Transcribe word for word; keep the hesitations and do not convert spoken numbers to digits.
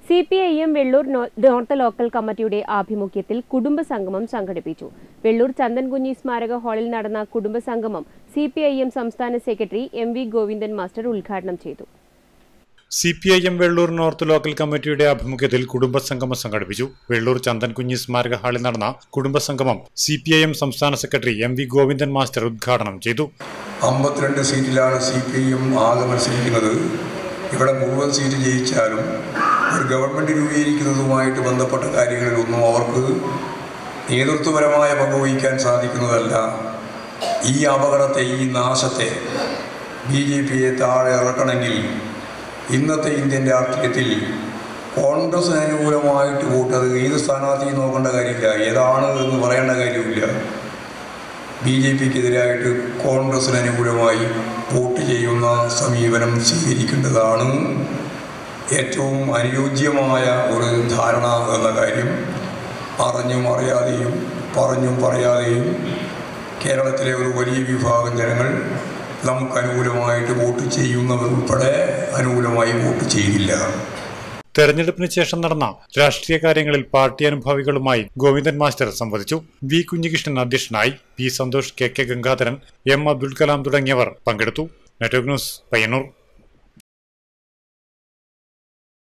C P I M Vellur north local കമ്മിറ്റിയുടെ ആഭിമുഖ്യത്തിൽ കുടുംബ സംഗമം സംഘടിപ്പിച്ചു. വെള്ളൂർ ചന്ദൻകുഞ്ഞി സ്മാരക ഹാളിൽ നടന്ന കുടുംബ സംഗമം സി പി ഐ എം സംസ്ഥാന secretary M V Govindan master ഉദ്ഘാടനം ചെയ്തു. C P I M Vellur north local കമ്മിറ്റിയുടെ ആഭിമുഖ്യത്തിൽ കുടുംബസംഗമം സംഘടിപ്പിച്ചു. വെള്ളൂർ ചന്ദൻകുഞ്ഞി സ്മാരക ഹാളിൽ നടന്ന കുടുംബസംഗമം സി പി ഐ എം സംസ്ഥാന secretary M V Govindan master ഉദ്ഘാടനം ചെയ്തു. അമ്പത്തിരണ്ട് സീറ്റിലാണ് സി പി ഐ എം ആകെ മത്സരിക്കുന്നത്. ഇവിടെ മുഴുവൻ സീറ്റ് ജയിച്ചാലും ഒരു ഗവൺമെൻറ് രൂപീകരിക്കുന്നതുമായിട്ട് ബന്ധപ്പെട്ട കാര്യങ്ങളിലൊന്നും അവർക്ക് നേതൃത്വപരമായ പങ്കുവഹിക്കാൻ സാധിക്കുന്നതല്ല. ഈ അപകടത്തെ, ഈ നാശത്തെ ബി ജെ പിയെ താഴെ ഇറക്കണമെങ്കിൽ ഇന്നത്തെ ഇന്ത്യൻ രാഷ്ട്രീയത്തിൽ കോൺഗ്രസിന് അനുകൂലമായിട്ട് വോട്ടത് ഏത് സ്ഥാനാർത്ഥിയും നോക്കേണ്ട കാര്യമില്ല, ഏതാണ് എന്ന് പറയേണ്ട കാര്യമില്ല. ബി ജെ പിക്കെതിരായിട്ട് കോൺഗ്രസിന് അനുകൂലമായി വോട്ട് ചെയ്യുന്ന സമീപനം സ്വീകരിക്കേണ്ടതാണ് ഏറ്റവും അനുയോജ്യമായ ഒരു ധാരണ എന്ന കാര്യം അറിഞ്ഞും അറിയാതെയും പറഞ്ഞും പറയാതെയും കേരളത്തിലെ ഒരു വലിയ വിഭാഗം ജനങ്ങൾ നമുക്ക് അനുകൂലമായിട്ട് വോട്ട് ചെയ്യുന്നവർ ഉൾപ്പെടെ അനുകൂലമായി വോട്ട് ചെയ്തില്ല. തെരഞ്ഞെടുപ്പിന് ശേഷം നടന്ന രാഷ്ട്രീയ കാര്യങ്ങളിൽ പാർട്ടി അനുഭാവികളുമായി ഗോവിന്ദൻ മാസ്റ്റർ സംവദിച്ചു. വി കുഞ്ഞികൃഷ്ണൻ അധ്യക്ഷനായി. P Santhosh, K K Gangadharan, M Abdul Kalam തുടങ്ങിയവർ പങ്കെടുത്തു. Network news, Payyanur.